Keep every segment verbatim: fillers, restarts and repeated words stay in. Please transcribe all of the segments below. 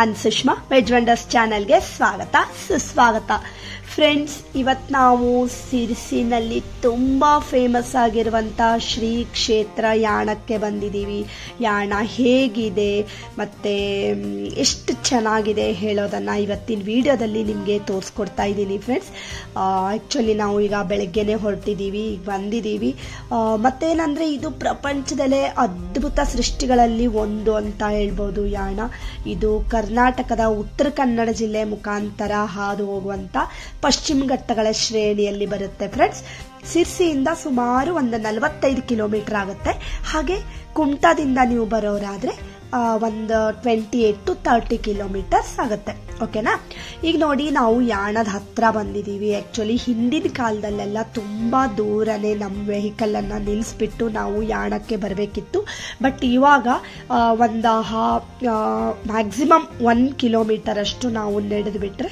ನಾನು Sushma veg wonders ಚಾನೆಲ್ಗೆ ಸ್ವಾಗತ ಸುಸ್ವಾಗತ. ಫ್ರೆಂಡ್ಸ್, ಇವತ್ತು ನಾವು ಸಿರ್ಸಿನಲ್ಲಿ ತುಂಬ ಫೇಮಸ್ ಆಗಿರುವಂಥ ಶ್ರೀ ಕ್ಷೇತ್ರ ಯಾಣಕ್ಕೆ ಬಂದಿದ್ದೀವಿ. ಯಾಣ ಹೇಗಿದೆ ಮತ್ತು ಎಷ್ಟು ಚೆನ್ನಾಗಿದೆ ಹೇಳೋದನ್ನು ಇವತ್ತಿನ ವಿಡಿಯೋದಲ್ಲಿ ನಿಮಗೆ ತೋರಿಸ್ಕೊಡ್ತಾ ಇದ್ದೀನಿ ಫ್ರೆಂಡ್ಸ್. ಆ್ಯಕ್ಚುಲಿ ನಾವು ಈಗ ಬೆಳಗ್ಗೆನೇ ಹೊರಟಿದ್ದೀವಿ, ಈಗ ಬಂದಿದ್ದೀವಿ. ಮತ್ತೇನಂದರೆ ಇದು ಪ್ರಪಂಚದಲ್ಲೇ ಅದ್ಭುತ ಸೃಷ್ಟಿಗಳಲ್ಲಿ ಒಂದು ಅಂತ ಹೇಳ್ಬೋದು. ಯಾಣ ಇದು ಕರ್ನಾಟಕದ ಉತ್ತರ ಕನ್ನಡ ಜಿಲ್ಲೆ ಮುಖಾಂತರ ಹಾದು ಹೋಗುವಂಥ ಪಶ್ಚಿಮ ಘಟ್ಟಗಳ ಶ್ರೇಣಿಯಲ್ಲಿ ಬರುತ್ತೆ ಫ್ರೆಂಡ್ಸ್. ಸಿರ್ಸಿಯಿಂದ ಸುಮಾರು ಒಂದು ನಲವತ್ತೈದು ಕಿಲೋಮೀಟರ್ ಆಗುತ್ತೆ. ಹಾಗೆ ಕುಮಟಾದಿಂದ ನೀವು ಬರೋರಾದ್ರೆ ಒಂದು twenty eight to thirty kilometres ಆಗುತ್ತೆ. ಓಕೆನಾ? ಈಗ ನೋಡಿ, ನಾವು ಯಾಣದ ಹತ್ರ ಬಂದಿದ್ದೀವಿ. ಆ್ಯಕ್ಚುಲಿ ಹಿಂದಿನ ಕಾಲದಲ್ಲೆಲ್ಲ ತುಂಬ ದೂರನೇ ನಮ್ಮ ವೆಹಿಕಲನ್ನು ನಿಲ್ಲಿಸ್ಬಿಟ್ಟು ನಾವು ಯಾಣಕ್ಕೆ ಬರಬೇಕಿತ್ತು. ಬಟ್ ಇವಾಗ ಒಂದು ಹಾ ಮ್ಯಾಕ್ಸಿಮಮ್ ಒನ್ ಕಿಲೋಮೀಟರ್ ಅಷ್ಟು ನಾವು ನಡೆದು ಬಿಟ್ಟರೆ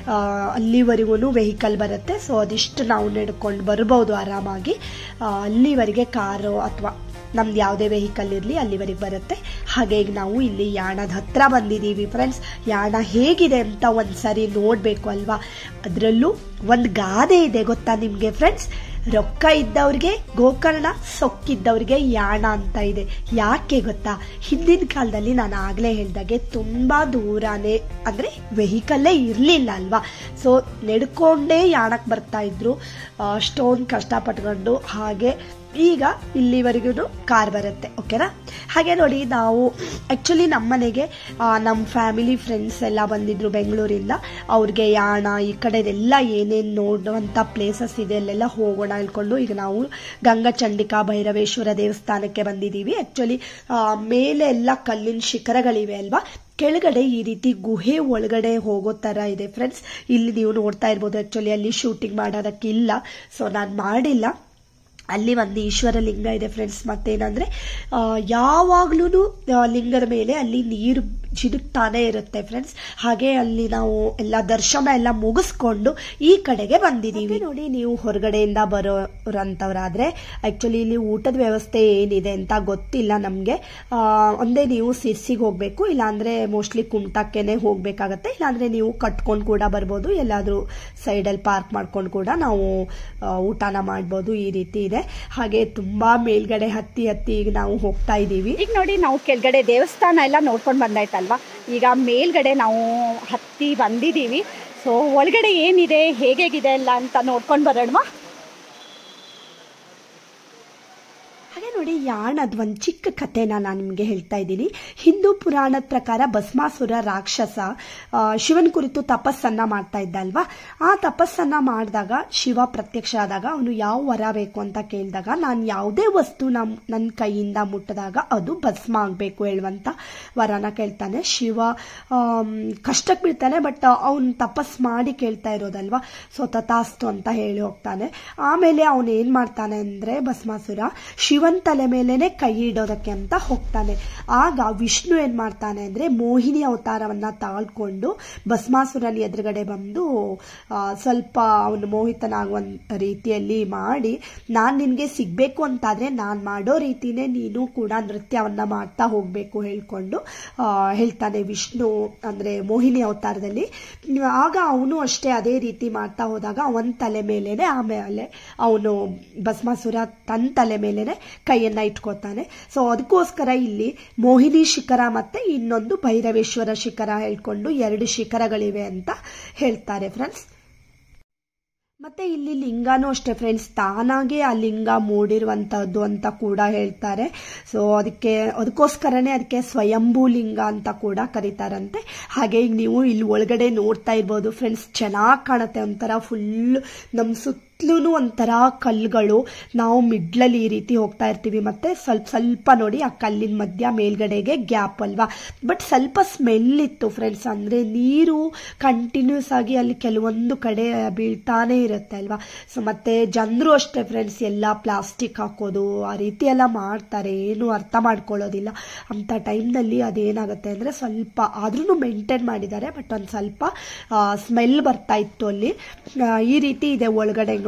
ಅಲ್ಲಿವರೆಗೂ ವೆಹಿಕಲ್ ಬರುತ್ತೆ. ಸೊ ಅದಿಷ್ಟು ನಾವು ನಡ್ಕೊಂಡು ಬರ್ಬೋದು ಆರಾಮಾಗಿ. ಅಲ್ಲಿವರೆಗೆ ಕಾರು ಅಥವಾ ನಮ್ದು ಯಾವುದೇ ವೆಹಿಕಲ್ ಇರಲಿ ಅಲ್ಲಿವರೆಗೆ ಬರುತ್ತೆ. ಹಾಗೆ ಈಗ ನಾವು ಇಲ್ಲಿ ಯಾಣದ ಹತ್ರ ಬಂದಿದ್ದೀವಿ ಫ್ರೆಂಡ್ಸ್. ಯಾಣ ಹೇಗಿದೆ ಅಂತ ಒಂದ್ಸರಿ ನೋಡಬೇಕು ಅಲ್ವಾ? ಅದರಲ್ಲೂ ಒಂದು ಗಾದೆ ಇದೆ ಗೊತ್ತಾ ನಿಮಗೆ ಫ್ರೆಂಡ್ಸ್? ರೊಕ್ಕ ಇದ್ದವ್ರಿಗೆ ಗೋಕರ್ಣ, ಸೊಕ್ಕಿದ್ದವ್ರಿಗೆ ಯಾಣ ಅಂತ ಇದೆ. ಯಾಕೆ ಗೊತ್ತಾ? ಹಿಂದಿನ ಕಾಲದಲ್ಲಿ ನಾನು ಆಗಲೇ ಹೇಳಿದಾಗೆ ತುಂಬ ದೂರನೇ ಅಂದರೆ ವೆಹಿಕಲ್ಲೇ ಇರಲಿಲ್ಲ ಅಲ್ವಾ? ಸೊ ನಡ್ಕೊಂಡೇ ಯಾಣಕ್ಕೆ ಬರ್ತಾ ಇದ್ರು, ಅಷ್ಟೊಂದು ಕಷ್ಟಪಟ್ಕೊಂಡು. ಹಾಗೆ ಈಗ ಇಲ್ಲಿವರೆಗೂ ಕಾರ್ ಬರುತ್ತೆ. ಓಕೆನಾ? ಹಾಗೆ ನೋಡಿ, ನಾವು ಆ್ಯಕ್ಚುಲಿ ನಮ್ಮ ಮನೆಗೆ ನಮ್ಮ ಫ್ಯಾಮಿಲಿ ಫ್ರೆಂಡ್ಸ್ ಎಲ್ಲ ಬಂದಿದ್ರು ಬೆಂಗಳೂರಿಂದ. ಅವ್ರಿಗೆ ಯಾಣ ಈ ಕಡೆದೆಲ್ಲ ಏನೇನು ನೋಡುವಂಥ ಪ್ಲೇಸಸ್ ಇದೆ ಅಲ್ಲೆಲ್ಲ ಹೋಗೋಣ ಹೇಳ್ಕೊಂಡು ಈಗ ನಾವು ಗಂಗಚಂಡಿಕಾ ಭೈರವೇಶ್ವರ ದೇವಸ್ಥಾನಕ್ಕೆ ಬಂದಿದ್ದೀವಿ. ಆ್ಯಕ್ಚುಲಿ ಮೇಲೆ ಎಲ್ಲ ಕಲ್ಲಿನ ಶಿಖರಗಳಿವೆ ಅಲ್ವಾ? ಕೆಳಗಡೆ ಈ ರೀತಿ ಗುಹೆ ಒಳಗಡೆ ಹೋಗೋ ಥರ ಇದೆ ಫ್ರೆಂಡ್ಸ್. ಇಲ್ಲಿ ನೀವು ನೋಡ್ತಾ ಇರ್ಬೋದು. ಆ್ಯಕ್ಚುಲಿ ಅಲ್ಲಿ ಶೂಟಿಂಗ್ ಮಾಡೋದಕ್ಕಿಲ್ಲ, ಸೊ ನಾನು ಮಾಡಿಲ್ಲ. ಅಲ್ಲಿ ಒಂದು ಈಶ್ವರ ಲಿಂಗ ಇದೆ ಫ್ರೆಂಡ್ಸ್. ಮತ್ತೇನಂದ್ರೆ ಯಾವಾಗ್ಲೂ ಲಿಂಗದ ಮೇಲೆ ಅಲ್ಲಿ ನೀರು ಜಿಡುಕ್ತಾನೆ ಇರುತ್ತೆ ಫ್ರೆಂಡ್ಸ್. ಹಾಗೆ ಅಲ್ಲಿ ನಾವು ಎಲ್ಲ ದರ್ಶನ ಎಲ್ಲ ಮುಗಿಸ್ಕೊಂಡು ಈ ಕಡೆಗೆ ಬಂದಿದ್ದೀವಿ. ನೋಡಿ, ನೀವು ಹೊರಗಡೆಯಿಂದ ಬರೋರಂಥವ್ರಾದ್ರೆ ಆ್ಯಕ್ಚುಲಿ ಇಲ್ಲಿ ಊಟದ ವ್ಯವಸ್ಥೆ ಏನಿದೆ ಅಂತ ಗೊತ್ತಿಲ್ಲ ನಮಗೆ. ಒಂದೇ ನೀವು ಸಿರ್ಸಿಗೆ ಹೋಗಬೇಕು, ಇಲ್ಲಾಂದರೆ ಮೋಸ್ಟ್ಲಿ ಕುಮಟಾಕ್ಕೇನೆ ಹೋಗಬೇಕಾಗತ್ತೆ. ಇಲ್ಲಾಂದರೆ ನೀವು ಕಟ್ಕೊಂಡು ಕೂಡ ಬರ್ಬೋದು, ಎಲ್ಲಾದರೂ ಸೈಡಲ್ಲಿ ಪಾರ್ಕ್ ಮಾಡ್ಕೊಂಡು ಕೂಡ ನಾವು ಊಟನ ಮಾಡ್ಬೋದು. ಈ ರೀತಿ ಇದೆ. ಹಾಗೆ ತುಂಬಾ ಮೇಲ್ಗಡೆ ಹತ್ತಿ ಹತ್ತಿ ಈಗ ನಾವು ಹೋಗ್ತಾ ಇದ್ದೀವಿ. ಈಗ ನೋಡಿ, ನಾವು ಕೆಳಗಡೆ ದೇವಸ್ಥಾನ ಎಲ್ಲ ನೋಡ್ಕೊಂಡು ಬಂದಾಯ್ತಲ್ವಾ? ಈಗ ಮೇಲ್ಗಡೆ ನಾವು ಹತ್ತಿ ಬಂದಿದ್ದೀವಿ. ಸೊ ಒಳಗಡೆ ಏನಿದೆ ಹೇಗೇಗಿದೆ ಎಲ್ಲ ಅಂತ ನೋಡ್ಕೊಂಡು ಬರೋಣ. ಹಾಗೆ ನೋಡಿ, ಯಾಣದ ಒಂದು ಚಿಕ್ಕ ಕಥೆನ ನಾನು ನಿಮಗೆ ಹೇಳ್ತಾ ಇದ್ದೀನಿ. ಹಿಂದೂ ಪುರಾಣದ ಪ್ರಕಾರ ಭಸ್ಮಾಸುರ ರಾಕ್ಷಸ ಶಿವನ ಕುರಿತು ತಪಸ್ಸನ್ನ ಮಾಡ್ತಾ ಇದ್ದ ಅಲ್ವಾ? ಆ ತಪಸ್ಸನ್ನ ಮಾಡಿದಾಗ ಶಿವ ಪ್ರತ್ಯಕ್ಷ ಆದಾಗ ಅವನು ಯಾವ ವರ ಬೇಕು ಅಂತ ಕೇಳಿದಾಗ, ನಾನು ಯಾವುದೇ ವಸ್ತು ನಮ್ ನನ್ನ ಕೈಯಿಂದ ಮುಟ್ಟಿದಾಗ ಅದು ಭಸ್ಮ ಆಗಬೇಕು ಹೇಳುವಂತ ವರನ ಕೇಳ್ತಾನೆ. ಶಿವ ಕಷ್ಟಕ್ಕೆ ಬೀಳ್ತಾನೆ, ಬಟ್ ಅವನು ತಪಸ್ ಮಾಡಿ ಕೇಳ್ತಾ ಇರೋದಲ್ವಾ? ಸೊ ತಥಾಸ್ತು ಅಂತ ಹೇಳಿ ಹೋಗ್ತಾನೆ. ಆಮೇಲೆ ಅವನು ಏನ್ ಮಾಡ್ತಾನೆ ಅಂದ್ರೆ, ಭಸ್ಮಾಸುರ ಶಿವನ್ ತಲೆ ಮೇಲೆನೆ ಕೈ ಇಡೋದಕ್ಕೆ ಅಂತ ಹೋಗ್ತಾನೆ. ಆಗ ವಿಷ್ಣು ಏನ್ ಮಾಡ್ತಾನೆ ಅಂದ್ರೆ, ಮೋಹಿನಿ ಅವತಾರವನ್ನ ತಾಳ್ಕೊಂಡು ಭಸ್ಮಾಸುರನ ಎದುರುಗಡೆ ಬಂದು ಸ್ವಲ್ಪ ಅವನು ಮೋಹಿತನಾಗುವ ರೀತಿಯಲ್ಲಿ ಮಾಡಿ, ನಾನ್ ನಿನ್ಗೆ ಸಿಗ್ಬೇಕು ಅಂತಾದ್ರೆ ನಾನ್ ಮಾಡೋ ರೀತಿನೇ ನೀನು ಕೂಡ ನೃತ್ಯವನ್ನ ಮಾಡ್ತಾ ಹೋಗ್ಬೇಕು ಹೇಳ್ಕೊಂಡು ಹೇಳ್ತಾನೆ ವಿಷ್ಣು, ಅಂದ್ರೆ ಮೋಹಿನಿ ಅವತಾರದಲ್ಲಿ. ಆಗ ಅವನು ಅಷ್ಟೇ ಅದೇ ರೀತಿ ಮಾಡ್ತಾ ಹೋದಾಗ ಅವನ ತಲೆ ಮೇಲೆನೆ ಆಮೇಲೆ ಅವನು ಭಸ್ಮಾಸುರ ತನ್ನ ತಲೆ ಮೇಲೆನೆ ಕೈಯನ್ನ ಇಟ್ಕೋತಾನೆ. ಸೊ ಅದಕ್ಕೋಸ್ಕರ ಇಲ್ಲಿ ಮೋಹಿನಿ ಶಿಖರ ಮತ್ತೆ ಇನ್ನೊಂದು ಭೈರವೇಶ್ವರ ಶಿಖರ ಹೇಳ್ಕೊಂಡು ಎರಡು ಶಿಖರಗಳಿವೆ ಅಂತ ಹೇಳ್ತಾರೆ ಫ್ರೆಂಡ್ಸ್. ಮತ್ತೆ ಇಲ್ಲಿ ಲಿಂಗನೂ ಅಷ್ಟೇ ಫ್ರೆಂಡ್ಸ್, ತಾನಾಗೆ ಆ ಲಿಂಗ ಮೂಡಿರುವಂತಹದ್ದು ಅಂತ ಕೂಡ ಹೇಳ್ತಾರೆ. ಸೊ ಅದಕ್ಕೆ ಅದಕ್ಕೋಸ್ಕರನೇ ಅದಕ್ಕೆ ಸ್ವಯಂಭೂ ಲಿಂಗ ಅಂತ ಕೂಡ ಕರೀತಾರಂತೆ. ಹಾಗೆ ಈಗ ನೀವು ಇಲ್ಲಿ ಒಳಗಡೆ ನೋಡ್ತಾ ಇರ್ಬೋದು ಫ್ರೆಂಡ್ಸ್, ಚೆನ್ನಾಗಿ ಕಾಣುತ್ತೆ. ಒಂಥರ ಫುಲ್ ನಮ್ಮ ಸುತ್ತ ಒಂಥರ ಕಲ್ಲುಗಳು. ನಾವು ಮಿಡ್ಲಲ್ಲಿ ಈ ರೀತಿ ಹೋಗ್ತಾ ಇರ್ತೀವಿ, ಮತ್ತೆ ಸ್ವಲ್ಪ ಸ್ವಲ್ಪ ನೋಡಿ ಆ ಕಲ್ಲಿನ ಮಧ್ಯ ಮೇಲ್ಗಡೆಗೆ ಗ್ಯಾಪ್ ಅಲ್ವಾ? ಬಟ್ ಸ್ವಲ್ಪ ಸ್ಮೆಲ್ ಇತ್ತು ಫ್ರೆಂಡ್ಸ್. ಅಂದ್ರೆ ನೀರು ಕಂಟಿನ್ಯೂಸ್ ಆಗಿ ಅಲ್ಲಿ ಕೆಲವೊಂದು ಕಡೆ ಬೀಳ್ತಾನೆ ಇರುತ್ತೆ ಅಲ್ವಾ? ಸೊ ಮತ್ತೆ ಜನರು ಅಷ್ಟೇ ಫ್ರೆಂಡ್ಸ್, ಎಲ್ಲ ಪ್ಲಾಸ್ಟಿಕ್ ಹಾಕೋದು ಆ ರೀತಿ ಎಲ್ಲ ಮಾಡ್ತಾರೆ, ಏನು ಅರ್ಥ ಮಾಡ್ಕೊಳ್ಳೋದಿಲ್ಲ. ಅಂತ ಟೈಮ್ನಲ್ಲಿ ಅದೇನಾಗುತ್ತೆ ಅಂದ್ರೆ ಸ್ವಲ್ಪ ಆದ್ರೂ ಮೇಂಟೈನ್ ಮಾಡಿದ್ದಾರೆ, ಬಟ್ ಒಂದು ಸ್ವಲ್ಪ ಸ್ಮೆಲ್ ಬರ್ತಾ ಇತ್ತು ಅಲ್ಲಿ. ಈ ರೀತಿ ಇದೆ ಒಳಗಡೆ ನೋಡಿ.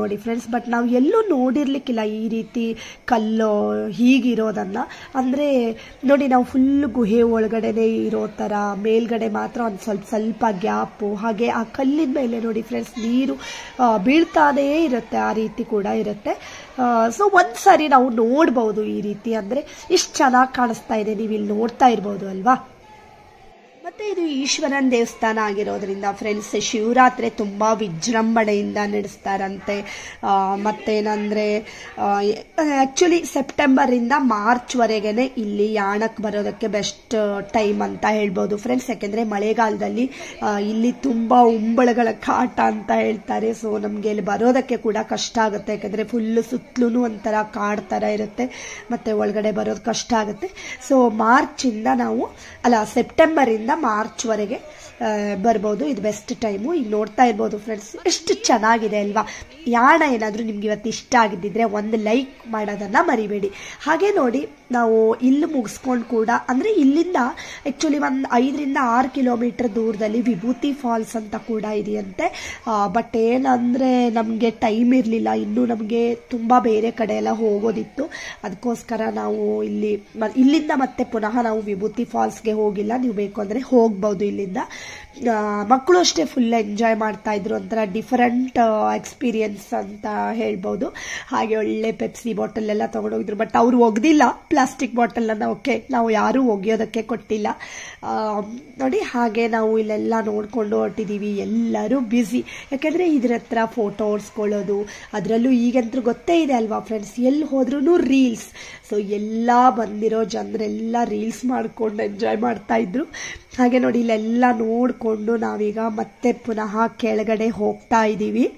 ನೋಡಿ ಫ್ರೆಂಡ್ಸ್. ಬಟ್ ನಾವು ಎಲ್ಲೂ ನೋಡಿರ್ಲಿಕ್ಕಿಲ್ಲ ಈ ರೀತಿ ಕಲ್ಲು ಹೀಗಿರೋದನ್ನ. ಅಂದರೆ ನೋಡಿ, ನಾವು ಫುಲ್ ಗುಹೆ ಒಳಗಡೆನೆ ಇರೋ ಥರ, ಮೇಲ್ಗಡೆ ಮಾತ್ರ ಒಂದು ಸ್ವಲ್ಪ ಸ್ವಲ್ಪ ಗ್ಯಾಪು, ಹಾಗೆ ಆ ಕಲ್ಲಿನ ಮೇಲೆ ನೋಡಿ ಫ್ರೆಂಡ್ಸ್ ನೀರು ಬೀಳ್ತಾನೇ ಇರುತ್ತೆ, ಆ ರೀತಿ ಕೂಡ ಇರುತ್ತೆ. ಸೊ ಒಂದ್ಸರಿ ನಾವು ನೋಡ್ಬೋದು ಈ ರೀತಿ. ಅಂದರೆ ಇಷ್ಟು ಚೆನ್ನಾಗಿ ಕಾಣಿಸ್ತಾ ಇದೆ, ನೀವು ಇಲ್ಲಿ ನೋಡ್ತಾ ಇರ್ಬೋದು ಅಲ್ವಾ. ಮತ್ತೆ ಇದು ಈಶ್ವರನ ದೇವಸ್ಥಾನ ಆಗಿರೋದ್ರಿಂದ ಫ್ರೆಂಡ್ಸ್ ಶಿವರಾತ್ರಿ ತುಂಬ ವಿಜೃಂಭಣೆಯಿಂದ ನಡೆಸ್ತಾರಂತೆ. ಮತ್ತೇನಂದರೆ ಆ್ಯಕ್ಚುಲಿ ಸೆಪ್ಟೆಂಬರಿಂದ ಮಾರ್ಚ್ವರೆಗೆ ಇಲ್ಲಿ ಯಾಣಕ್ಕೆ ಬರೋದಕ್ಕೆ ಬೆಸ್ಟ್ ಟೈಮ್ ಅಂತ ಹೇಳ್ಬೋದು ಫ್ರೆಂಡ್ಸ್. ಯಾಕೆಂದರೆ ಮಳೆಗಾಲದಲ್ಲಿ ಇಲ್ಲಿ ತುಂಬ ಉಂಬಳಗಳ ಕಾಟ ಅಂತ ಹೇಳ್ತಾರೆ. ಸೊ ನಮಗೆ ಇಲ್ಲಿ ಬರೋದಕ್ಕೆ ಕೂಡ ಕಷ್ಟ ಆಗುತ್ತೆ, ಯಾಕೆಂದರೆ ಫುಲ್ಲು ಸುತ್ತಲೂ ಒಂಥರ ಕಾಡು ಥರ ಇರುತ್ತೆ, ಮತ್ತು ಒಳಗಡೆ ಬರೋದು ಕಷ್ಟ ಆಗುತ್ತೆ. ಸೊ ಮಾರ್ಚಿಂದ ನಾವು ಅಲ್ಲ ಸೆಪ್ಟೆಂಬರಿಂದ ಮಾರ್ಚ್ವರೆಗೆ ಬರ್ಬೋದು, ಇದು ಬೆಸ್ಟ್ ಟೈಮು. ಈಗ ನೋಡ್ತಾ ಇರ್ಬೋದು ಫ್ರೆಂಡ್ಸ್, ಎಷ್ಟು ಚೆನ್ನಾಗಿದೆ ಅಲ್ವಾ. ಯಾಣ ಏನಾದರೂ ನಿಮ್ಗೆ ಇವತ್ತು ಇಷ್ಟ ಆಗಿದ್ದಿದ್ರೆ ಒಂದು ಲೈಕ್ ಮಾಡೋದನ್ನು ಮರಿಬೇಡಿ. ಹಾಗೆ ನೋಡಿ, ನಾವು ಇಲ್ಲಿ ಮುಗಿಸ್ಕೊಂಡು ಕೂಡ, ಅಂದರೆ ಇಲ್ಲಿಂದ ಆ್ಯಕ್ಚುಲಿ ಒಂದು ಐದರಿಂದ ಆರು ಕಿಲೋಮೀಟರ್ ದೂರದಲ್ಲಿ ವಿಭೂತಿ ಫಾಲ್ಸ್ ಅಂತ ಕೂಡ ಇದೆಯಂತೆ. ಬಟ್ ಏನಂದರೆ ನಮಗೆ ಟೈಮ್ ಇರಲಿಲ್ಲ, ಇನ್ನೂ ನಮಗೆ ತುಂಬ ಬೇರೆ ಕಡೆ ಎಲ್ಲ ಹೋಗೋದಿತ್ತು. ಅದಕ್ಕೋಸ್ಕರ ನಾವು ಇಲ್ಲಿ ಇಲ್ಲಿಂದ ಮತ್ತೆ ಪುನಃ ನಾವು ವಿಭೂತಿ ಫಾಲ್ಸ್ಗೆ ಹೋಗಿಲ್ಲ. ನೀವು ಬೇಕು ಅಂದರೆ ಹೋಗ್ಬೋದು ಇಲ್ಲಿಂದ. ಮಕ್ಕಳು ಅಷ್ಟೇ ಫುಲ್ ಎಂಜಾಯ್ ಮಾಡ್ತಾ ಇದ್ರು, ಒಂಥರ ಡಿಫರೆಂಟ್ ಎಕ್ಸ್ಪೀರಿಯನ್ಸ್ ಅಂತ ಹೇಳ್ಬೋದು. ಹಾಗೆ ಒಳ್ಳೆ ಪೆಪ್ಸಿ ಬಾಟಲ್ ಎಲ್ಲ ತೊಗೊಂಡೋಗಿದ್ರು, ಬಟ್ ಅವ್ರು ಒಗ್ದಿಲ್ಲ ಪ್ಲಾಸ್ಟಿಕ್ ಬಾಟಲನ್ನು. ಓಕೆ, ನಾವು ಯಾರೂ ಒಗೆಯೋದಕ್ಕೆ ಕೊಟ್ಟಿಲ್ಲ ನೋಡಿ. ಹಾಗೆ ನಾವು ಇಲ್ಲೆಲ್ಲ ನೋಡ್ಕೊಂಡು ಹೊರಟಿದ್ದೀವಿ, ಎಲ್ಲರೂ ಬ್ಯುಸಿ. ಯಾಕೆಂದರೆ ಇದ್ರ ಹತ್ರ ಫೋಟೋ ಓಡಿಸ್ಕೊಳ್ಳೋದು, ಅದರಲ್ಲೂ ಈಗಂತೂ ಗೊತ್ತೇ ಇದೆ ಅಲ್ವಾ ಫ್ರೆಂಡ್ಸ್, ಎಲ್ಲಿ ಹೋದ್ರೂ ರೀಲ್ಸ್. ಸೊ ಎಲ್ಲ ಬಂದಿರೋ ಜನರೆಲ್ಲ ರೀಲ್ಸ್ ಮಾಡ್ಕೊಂಡು ಎಂಜಾಯ್ ಮಾಡ್ತಾ ಇದ್ರು. ಹಾಗೆ ನೋಡಿ, ಇಲ್ಲೆಲ್ಲ ನೋಡಿಕೊಂಡು ನಾವೀಗ ಮತ್ತೆ ಪುನಃ ಕೆಳಗಡೆ ಹೋಗ್ತಾ ಇದ್ದೀವಿ.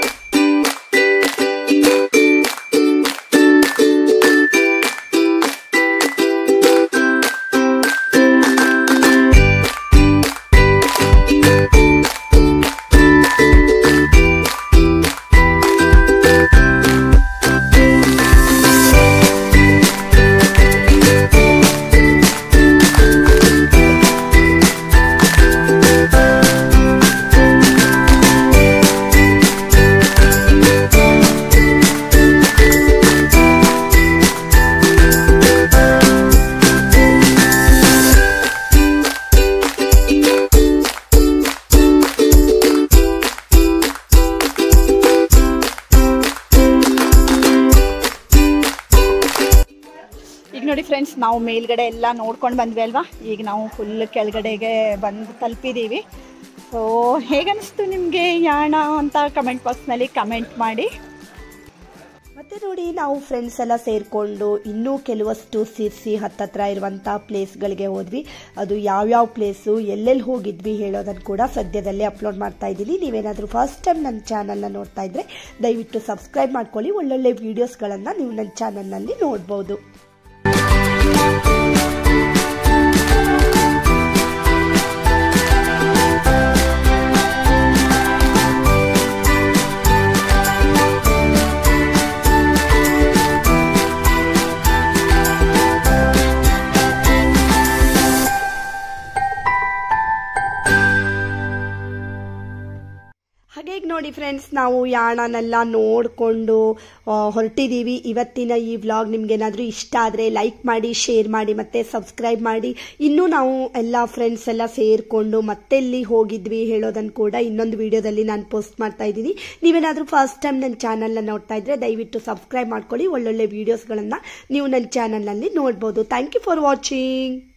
ನೋಡಿ ಫ್ರೆಂಡ್ಸ್, ನಾವು ಮೇಲ್ಗಡೆ ಎಲ್ಲ ನೋಡ್ಕೊಂಡು ಬಂದ್ವಿ ಅಲ್ವಾ. ಈಗ ನಾವು ಫುಲ್ ಕೆಳಗಡೆಗೆ ಬಂದು ತಲುಪಿದ್ದೀವಿ. ಸೊ ಹೇಗನ್ನಿಸ್ತು ನಿಮಗೆ ಯಾಣ ಅಂತ ಕಮೆಂಟ್ ಬಾಕ್ಸ್ನಲ್ಲಿ ಕಮೆಂಟ್ ಮಾಡಿ. ಮತ್ತೆ ನೋಡಿ, ನಾವು ಫ್ರೆಂಡ್ಸ್ ಎಲ್ಲ ಸೇರಿಕೊಂಡು ಇನ್ನೂ ಕೆಲವಷ್ಟು ಸಿರ್ಸಿ ಹತ್ತತ್ರ ಇರುವಂಥ ಪ್ಲೇಸ್ಗಳಿಗೆ ಹೋದ್ವಿ. ಅದು ಯಾವ್ಯಾವ ಪ್ಲೇಸು, ಎಲ್ಲೆಲ್ಲಿ ಹೋಗಿದ್ವಿ ಹೇಳೋದನ್ನು ಕೂಡ ಸದ್ಯದಲ್ಲೇ ಅಪ್ಲೋಡ್ ಮಾಡ್ತಾ ಇದ್ದೀನಿ. ನೀವೇನಾದರೂ ಫಸ್ಟ್ ಟೈಮ್ ನನ್ನ ಚಾನಲ್ನ ನೋಡ್ತಾ ಇದ್ದರೆ ದಯವಿಟ್ಟು ಸಬ್ಸ್ಕ್ರೈಬ್ ಮಾಡ್ಕೊಳ್ಳಿ. ಒಳ್ಳೊಳ್ಳೆ ವೀಡಿಯೋಸ್ಗಳನ್ನು ನೀವು ನನ್ನ ಚಾನಲ್ನಲ್ಲಿ ನೋಡ್ಬೋದು. ಹಾಗೆ ನೋಡಿ ಫ್ರೆಂಡ್ಸ್, ನಾವು ಯಾಣನೆಲ್ಲ ನೋಡಿಕೊಂಡು ಹೊರಟಿದ್ದೀವಿ. ಇವತ್ತಿನ ಈ ವ್ಲಾಗ್ ನಿಮ್ಗೇನಾದರೂ ಇಷ್ಟ ಆದರೆ ಲೈಕ್ ಮಾಡಿ, ಶೇರ್ ಮಾಡಿ, ಮತ್ತು ಸಬ್ಸ್ಕ್ರೈಬ್ ಮಾಡಿ. ಇನ್ನೂ ನಾವು ಎಲ್ಲ ಫ್ರೆಂಡ್ಸ್ ಎಲ್ಲ ಸೇರಿಕೊಂಡು ಮತ್ತೆಲ್ಲಿ ಹೋಗಿದ್ವಿ ಹೇಳೋದನ್ನು ಕೂಡ ಇನ್ನೊಂದು ವಿಡಿಯೋದಲ್ಲಿ ನಾನು ಪೋಸ್ಟ್ ಮಾಡ್ತಾ ಇದ್ದೀನಿ. ನೀವೇನಾದರೂ ಫಸ್ಟ್ ಟೈಮ್ ನನ್ನ ಚಾನಲ್ನ ನೋಡ್ತಾ ಇದ್ದರೆ ದಯವಿಟ್ಟು ಸಬ್ಸ್ಕ್ರೈಬ್ ಮಾಡ್ಕೊಳ್ಳಿ. ಒಳ್ಳೊಳ್ಳೆ ವೀಡಿಯೋಸ್ಗಳನ್ನು ನೀವು ನನ್ನ ಚಾನಲ್ನಲ್ಲಿ ನೋಡ್ಬೋದು. Thank you for watching.